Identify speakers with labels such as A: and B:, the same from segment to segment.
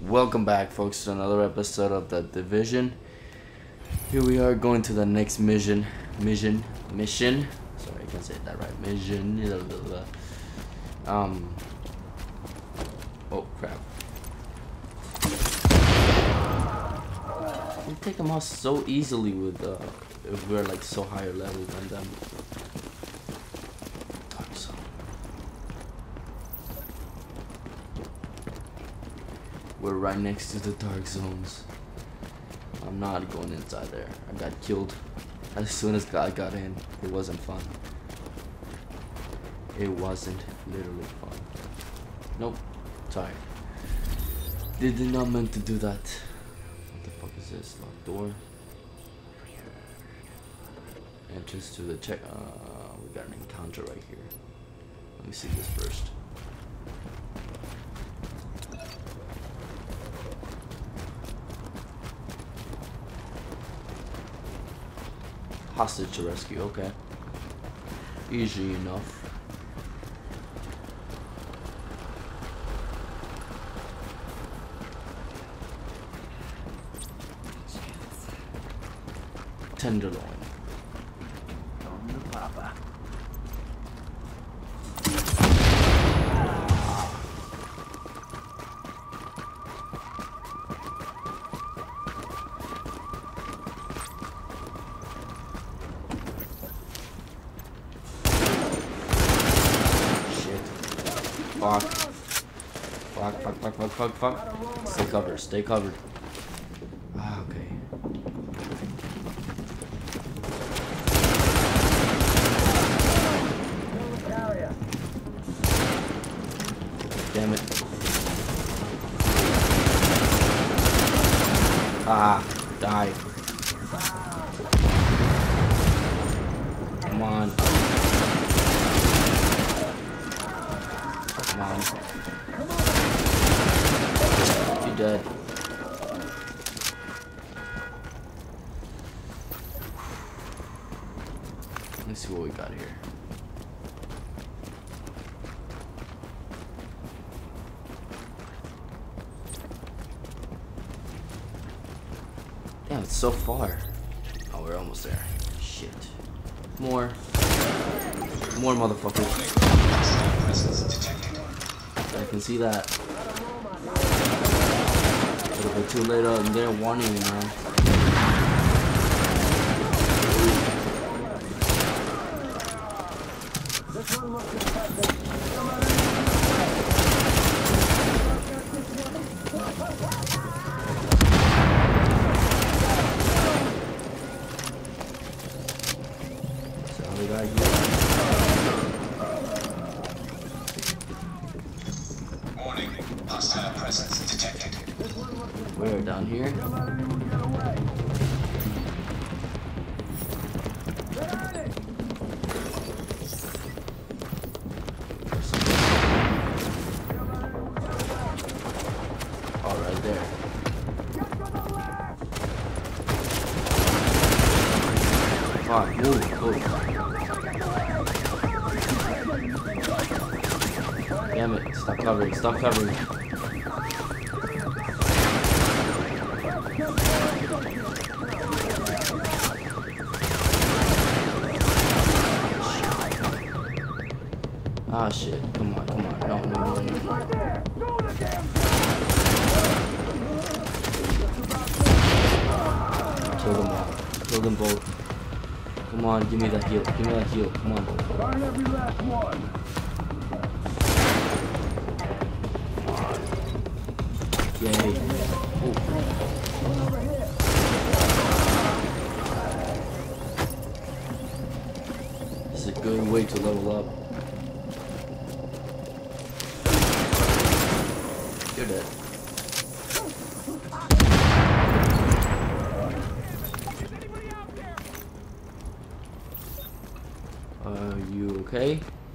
A: Welcome back, folks, to another episode of The Division. Here we are going to the next mission. Sorry, I can't say that right. Mission. Oh crap! We take them out so easily with if we're like so higher level than them. We're right next to the dark zones. I'm not going inside there. I got killed as soon as I got in. It wasn't fun. It wasn't literally fun. Nope. Sorry. They did not meant to do that. What the fuck is this? Locked door. Entrance to the check. We got an encounter right here. Let me see this first. Hostage to rescue, okay. Easy enough. Tenderloin. Fuck. Stay covered. Ah, okay. Damn it. Ah, die. Come on. Come on. You're dead. Let's see what we got here. Damn, it's so far. Oh, we're almost there. Shit. More motherfuckers. I can see that. A little bit too late up, and they're warning me, man. So we got here.
B: Warning, hostile presence detected.
A: We're down here. All right there. Fuck, move. Damn it, stop covering. Ah shit, come on. No. Kill them all. Kill them both. Come on, give me that heal. Come on.
C: Burn every last one.
A: Yay. Ooh. This is a good way to level up. You're dead. Are you okay?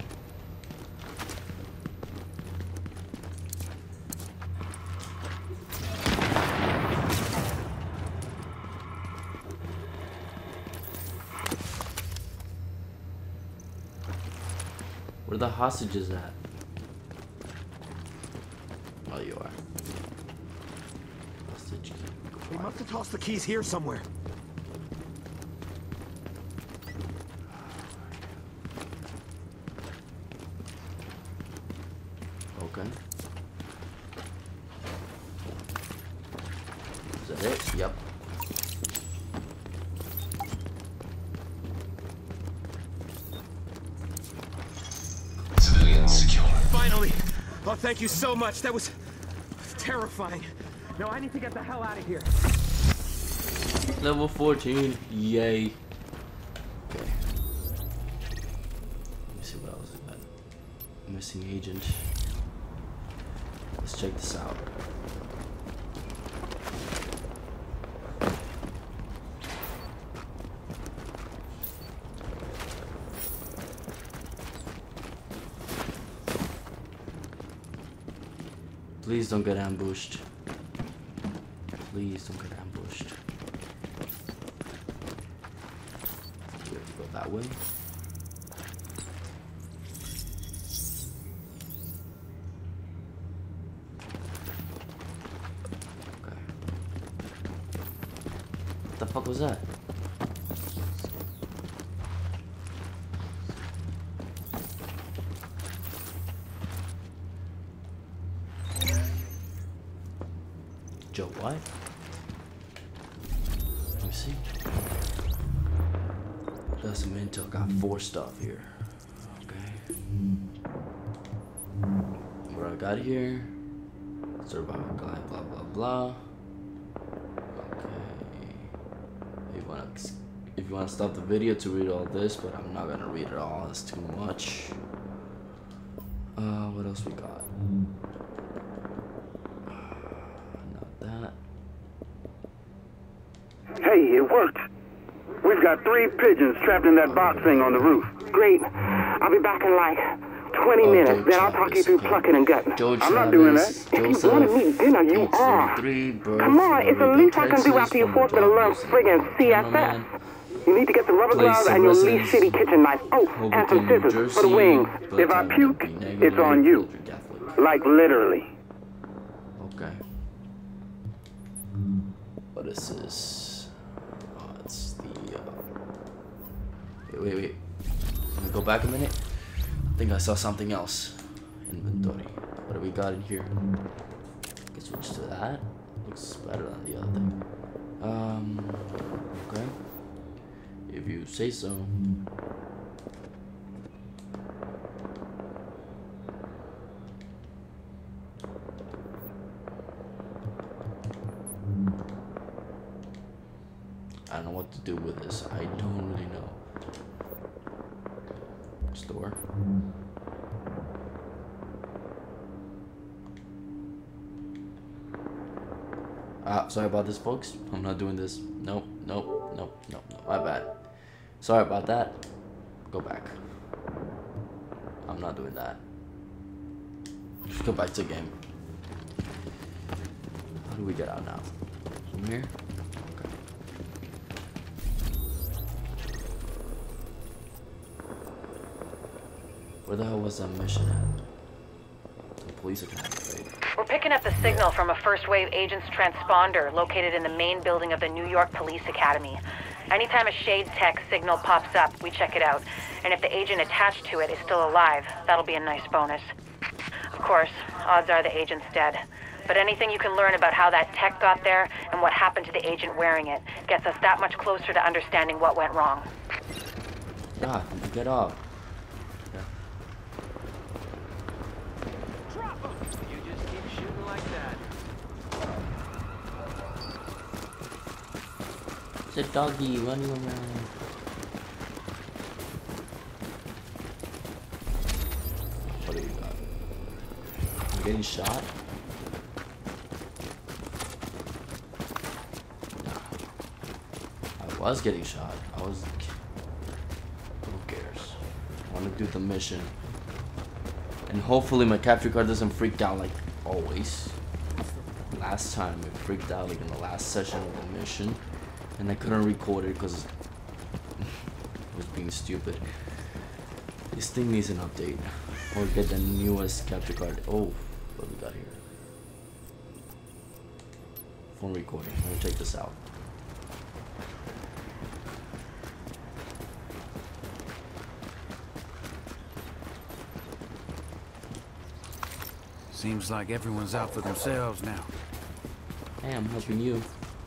A: Where are the hostages at? Oh, you are. Hostage key.
D: They must have tossed the keys here somewhere.
A: Okay. Is that it? Yep.
B: Civilians secure.
D: Finally! Oh, thank you so much. That was terrifying. No, I need to get the hell out of here.
A: Level 14. Yay. Okay. Let me see what else we got. Missing agent. Let's check this out. Please don't get ambushed. Please don't get ambushed. We have to go that way. Okay. What the fuck was that? Joe, what? Let me see. Got some intel. Got 4 stuff here. Okay. What I got here? Survival guide. Blah blah blah. Okay. If you wanna stop the video to read all this, but I'm not gonna read it all. It's too much. What else we got?
C: Hey, it worked. We've got 3 pigeons trapped in that box thing on the roof.
E: Great. I'll be back in like 20 minutes. Then I'll talk you through plucking and gutting.
C: I'm not doing that.
E: If you want to meet dinner, you are. Come on, it's the least I can do after you forced me to learn friggin' CSS. You need to get the rubber gloves and your least shitty kitchen knife. Oh, and some scissors for the wings.
C: If I puke, it's on you. Like literally.
A: Okay. What is this? Oh, it's the wait. Let me go back a minute. I think I saw something else. Inventory. What do we got in here? Can switch to that. Looks better than the other thing. Okay. If you say so. I don't know what to do with this. I don't really know. Store. Sorry about this, folks. I'm not doing this. Nope. My bad. Sorry about that. Go back. I'm not doing that. Just go back to the game. How do we get out now? From here? Okay. Where the hell was that mission at? The police academy, right?
F: We're picking up the signal from a first wave agent's transponder located in the main building of the New York Police Academy. Anytime a Shades Tech signal pops up, we check it out. And if the agent attached to it is still alive, that'll be a nice bonus. Of course, odds are the agent's dead. But anything you can learn about how that tech got there and what happened to the agent wearing it gets us that much closer to understanding what went wrong.
A: God, get off.
D: You just keep shooting like that.
A: It's a doggy running around. What do you got? I'm getting shot? I was getting shot. Who cares? I want to do the mission. And hopefully my capture card doesn't freak out like always. Last time it freaked out like in the last session of the mission. And I couldn't record it because it was being stupid. This thing needs an update. Or get the newest capture card. Oh, what we got here? phone recording. Let me check this out.
G: Seems like everyone's out for themselves now.
A: Hey, I'm helping you.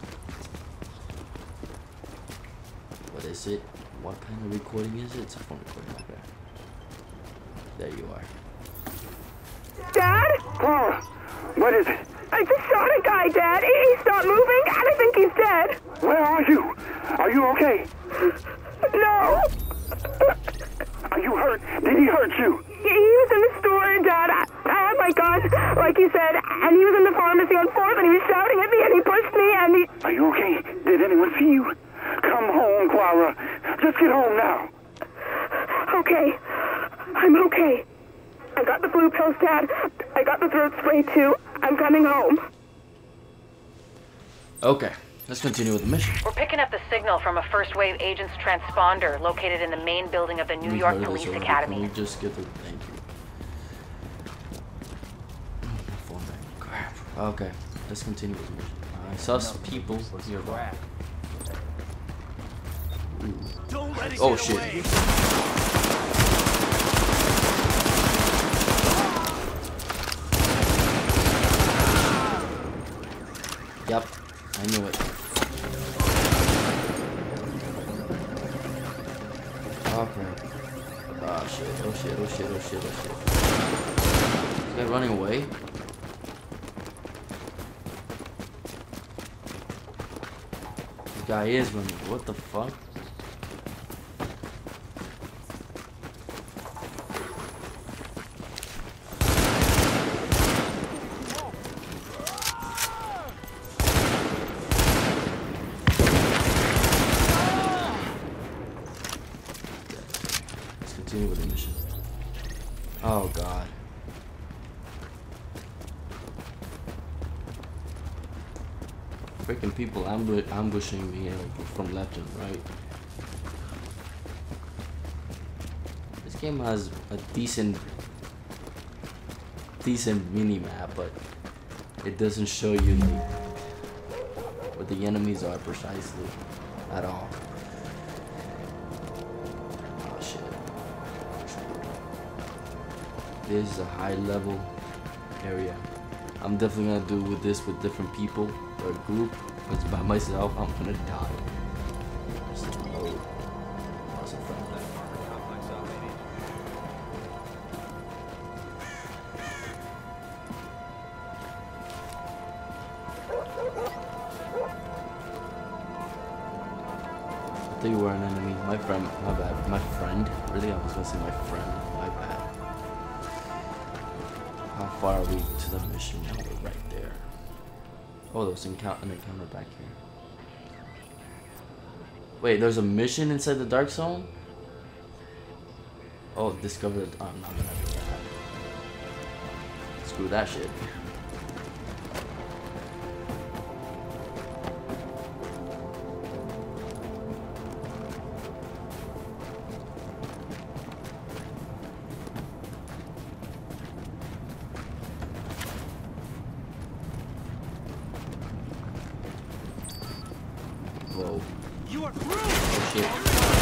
A: What is it? What kind of recording is it? It's a phone recording. Okay. There you are.
E: Dad?
C: Clara, what is it?
E: I just shot a guy, Dad. He stopped moving, and I think he's dead.
C: Where are you? Are you okay?
E: No.
C: Are you hurt? Did he hurt you?
E: He was in the store, Dad. I had my gun, like you said, and he was in the pharmacy on 4th, and he was shouting at me, and he pushed me, and he...
C: Are you okay? Did anyone see you? Come home, Clara. Just get home now.
E: Okay. I'm okay. I got the flu pills, Dad. I got the throat spray, too. I'm coming home.
A: Okay, let's continue with the mission.
F: We're picking up the signal from a first wave agent's transponder located in the main building of the New York Police Academy.
A: Can we just get the... Thank you. Phone back. Crap. Okay, let's continue with the mission. I saw some people nearby.
D: Don't let it
A: Oh,
D: get
A: shit.
D: away.
A: Yep, I knew it. Okay. Oh shit, oh shit, oh shit, oh shit, oh shit. Is that running away? The guy is running. What the fuck? Continue with the mission. Oh god. Freaking people ambushing me from left and right. This game has a decent mini map, but it doesn't show you what the enemies are precisely at all. This is a high level area. I'm definitely gonna do with this with different people or a group. Because by myself, I'm gonna die. Just load. Awesome friend. I thought you were an enemy. My friend, my bad. My friend. Really, I was gonna say my friend. My bad. How far are we to the mission? Now we're right there. Oh, there's an encounter back here. Wait, there's a mission inside the dark zone? Oh, discovered. Oh, I'm not gonna do that. Screw that shit. Whoa.
D: You are through.
A: Oh shit.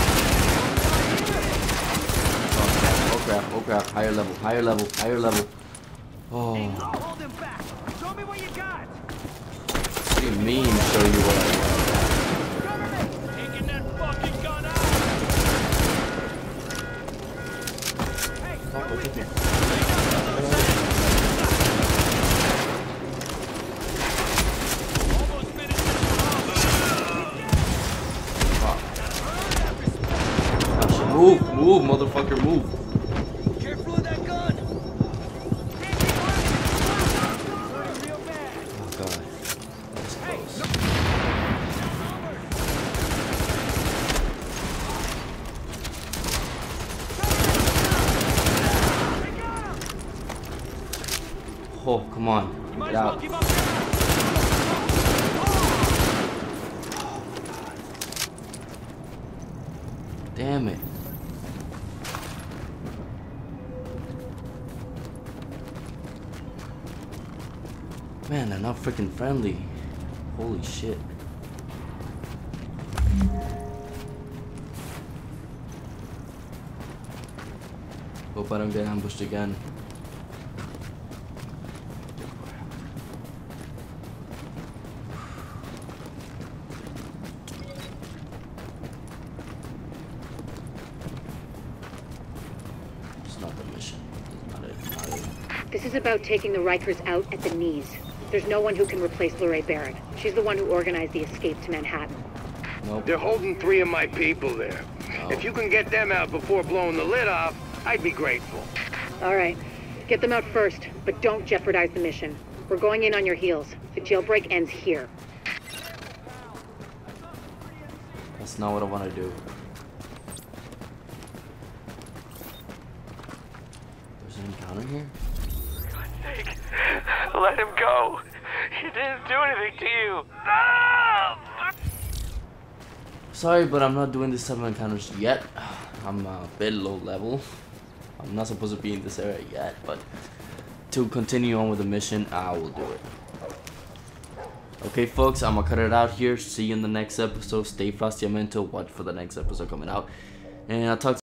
A: Oh crap, oh crap. Higher level, higher level, higher level. Oh.
D: Hey, don't hold him back. Show me what you got.
A: What do you mean, show you what I got?
D: Government, taking that fucking gun out. Hey,
A: Oh,
D: come with me. Almost finished.
A: Oh shit. Move, move, motherfucker, move.
D: Careful of that gun. Real bad.
A: Oh god. That's close. Oh, come on.
D: Might
A: Get
D: as well
A: out.
D: give up.
A: Damn it. Man, they're not freaking friendly. Holy shit. Hope I don't get ambushed again. It's not the mission. It's not it.
F: This is about taking the Rikers out at the knees. There's no one who can replace Lorraine Barrett. She's the one who organized the escape to Manhattan.
A: Nope.
H: They're holding 3 of my people there.
A: No.
H: If you can get them out before blowing the lid off, I'd be grateful.
F: All right. Get them out first, but don't jeopardize the mission. We're going in on your heels. The jailbreak ends here.
A: That's not what I want to do. There's an encounter here?
D: For God's sake, let him go. He didn't do anything to you. No!
A: Sorry, but I'm not doing this type of encounters yet. I'm a bit low level. I'm not supposed to be in this area yet, but to continue on with the mission, I will do it. Okay, folks, I'm gonna cut it out here. See you in the next episode. Stay frosty, I'm into watch for the next episode coming out, and I'll talk to